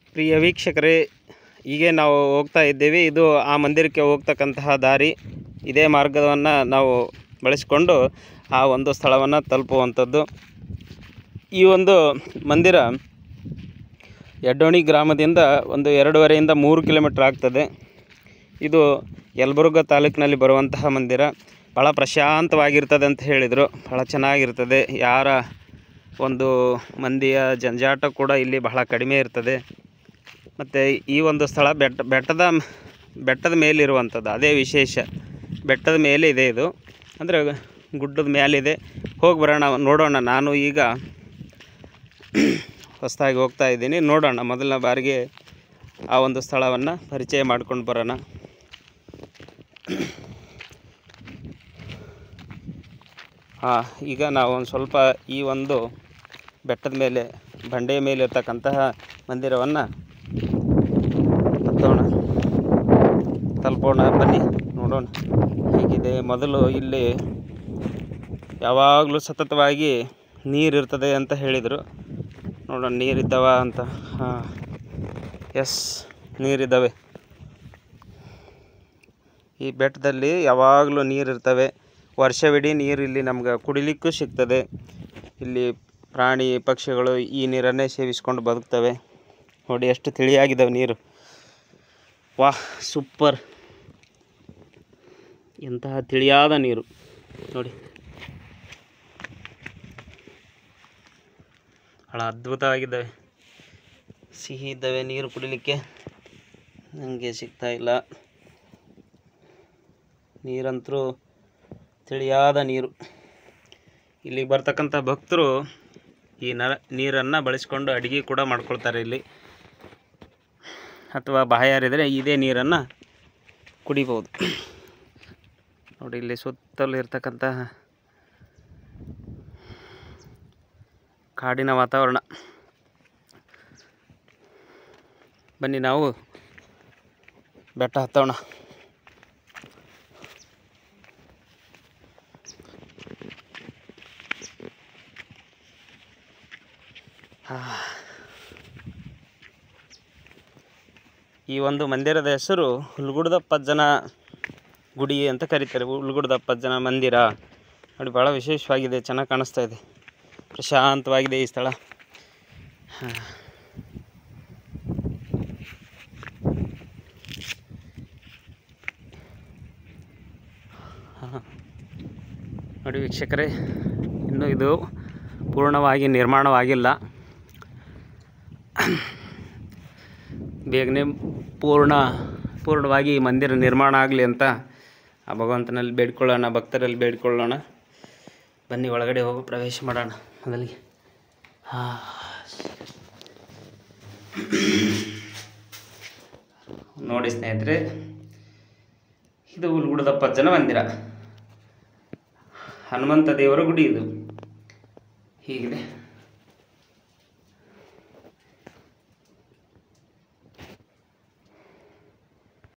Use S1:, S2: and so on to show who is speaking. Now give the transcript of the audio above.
S1: ಪ್ರಿಯ ವೀಕ್ಷಕರೇ, ಹೀಗೆ ನಾವು ಹೋಗ್ತಾ ಇದ್ದೇವೆ. ಇದು ಆ ಮಂದಿರಕ್ಕೆ ಹೋಗ್ತಕ್ಕಂತಹ ದಾರಿ. ಇದೇ ಮಾರ್ಗವನ್ನು ನಾವು ಬಳಸಿಕೊಂಡು ಆ ಒಂದು ಸ್ಥಳವನ್ನು ತಲುಪುವಂಥದ್ದು. ಈ ಒಂದು ಮಂದಿರ ಯಡ್ಡೋಣಿ ಗ್ರಾಮದಿಂದ ಒಂದು 2.5 - 3 ಕಿಲೋಮೀಟ್ರ್ ಆಗ್ತದೆ. ಇದು ಯಲಬುರ್ಗಾ ತಾಲೂಕಿನಲ್ಲಿ ಬರುವಂತಹ ಮಂದಿರ. ಭಾಳ ಪ್ರಶಾಂತವಾಗಿರ್ತದೆ ಅಂತ ಹೇಳಿದರು. ಭಾಳ ಚೆನ್ನಾಗಿರ್ತದೆ. ಯಾರ ಒಂದು ಮಂದಿಯ ಜಂಜಾಟ ಕೂಡ ಇಲ್ಲಿ ಬಹಳ ಕಡಿಮೆ ಇರ್ತದೆ. ಮತ್ತು ಈ ಒಂದು ಸ್ಥಳ ಬೆಟ್ಟದ ಮೇಲಿರುವಂಥದ್ದು, ಅದೇ ವಿಶೇಷ. ಬೆಟ್ಟದ ಮೇಲೆ ಇದೆ ಇದು, ಅಂದರೆ ಗುಡ್ಡದ ಮೇಲಿದೆ. ಹೋಗಿ ಬರೋಣ, ನೋಡೋಣ. ನಾನು ಈಗ ಹೊಸದಾಗಿ ಹೋಗ್ತಾ ಇದ್ದೀನಿ. ನೋಡೋಣ, ಮೊದಲನೇ ಬಾರಿಗೆ ಆ ಒಂದು ಸ್ಥಳವನ್ನು ಪರಿಚಯ ಮಾಡ್ಕೊಂಡು ಬರೋಣ. ಈಗ ನಾವು ಒಂದು ಸ್ವಲ್ಪ ಈ ಒಂದು ಬೆಟ್ಟದ ಮೇಲೆ, ಬಂಡೆಯ ಮೇಲೆ ಇರ್ತಕ್ಕಂತಹ ಮಂದಿರವನ್ನು ತಲುಪೋಣ. ಬನ್ನಿ ನೋಡೋಣ ಹೇಗಿದೆ. ಮೊದಲು ಇಲ್ಲಿ ಯಾವಾಗಲೂ ಸತತವಾಗಿ ನೀರಿರ್ತದೆ ಅಂತ ಹೇಳಿದರು. ನೋಡೋಣ ನೀರಿದ್ದಾವ ಅಂತ. ಎಸ್, ನೀರಿದ್ದಾವೆ. ಈ ಬೆಟ್ಟದಲ್ಲಿ ಯಾವಾಗಲೂ ನೀರಿರ್ತವೆ. ವರ್ಷವಿಡೀ ನೀರು ಇಲ್ಲಿ ನಮ್ಗೆ ಕುಡಿಲಿಕ್ಕೂ ಸಿಗ್ತದೆ. ಇಲ್ಲಿ ಪ್ರಾಣಿ ಪಕ್ಷಿಗಳು ಈ ನೀರನ್ನೇ ಸೇವಿಸ್ಕೊಂಡು ಬದುಕ್ತವೆ. ನೋಡಿ ಎಷ್ಟು ತಿಳಿಯಾಗಿದ್ದಾವೆ ನೀರು. ವಾಹ್, ಸೂಪರ್! ಎಂತಹ ತಿಳಿಯಾದ ನೀರು ನೋಡಿ, ಭಾಳ ಅದ್ಭುತವಾಗಿದ್ದಾವೆ. ಸಿಹಿ ಇದ್ದಾವೆ ನೀರು ಕುಡಿಲಿಕ್ಕೆ. ನನಗೆ ಸಿಗ್ತಾ ಇಲ್ಲ ನೀರಂತರೂ. ತಿಳಿಯಾದ ನೀರು. ಇಲ್ಲಿಗೆ ಬರ್ತಕ್ಕಂಥ ಭಕ್ತರು ಈ ನೀರನ್ನು ಬಳಸ್ಕೊಂಡು ಅಡುಗೆ ಕೂಡ ಮಾಡ್ಕೊಳ್ತಾರೆ ಇಲ್ಲಿ, ಅಥವಾ ಬಾಯಾರಿದರೆ ಇದೇ ನೀರನ್ನು ಕುಡಿಬೋದು. ನೋಡಿ ಇಲ್ಲಿ ಸುತ್ತಲೂ ಇರ್ತಕ್ಕಂತಹ ಕಾಡಿನ ವಾತಾವರಣ. ಬನ್ನಿ ನಾವು ಬೆಟ್ಟ ಹತ್ತೋಣ. ಈ ಒಂದು ಮಂದಿರದ ಹೆಸರು ಹುಲ್ಗುಡ್ದಪ್ಪಜ್ಜನ ಗುಡಿ ಅಂತ ಕರೀತಾರೆ. ಹುಲ್ಗುಡ್ದಪ್ಪಜ್ಜನ ಮಂದಿರ ನೋಡಿ, ಭಾಳ ವಿಶೇಷವಾಗಿದೆ. ಚೆನ್ನಾಗಿ ಕಾಣಿಸ್ತಾ ಇದೆ. ಪ್ರಶಾಂತವಾಗಿದೆ ಈ ಸ್ಥಳ. ನೋಡಿ ವೀಕ್ಷಕರೇ, ಇನ್ನೂ ಇದು ಪೂರ್ಣವಾಗಿ ನಿರ್ಮಾಣವಾಗಿಲ್ಲ. ಬೇಗನೆ ಪೂರ್ಣವಾಗಿ ಈ ಮಂದಿರ ನಿರ್ಮಾಣ ಆಗಲಿ ಅಂತ ಆ ಭಗವಂತನಲ್ಲಿ ಬೇಡ್ಕೊಳ್ಳೋಣ, ಭಕ್ತರಲ್ಲಿ ಬೇಡ್ಕೊಳ್ಳೋಣ. ಬನ್ನಿ ಒಳಗಡೆ ಹೋಗಿ ಪ್ರವೇಶ ಮಾಡೋಣ ಮೊದಲಿಗೆ. ನೋಡಿ ಸ್ನೇಹಿತರೆ, ಇದು ಹುಲ್ಗುಡ್ದಪ್ಪಜ್ಜನ ಮಂದಿರ, ಹನುಮಂತ ದೇವರ ಗುಡಿ. ಇದು ಹೀಗಿದೆ.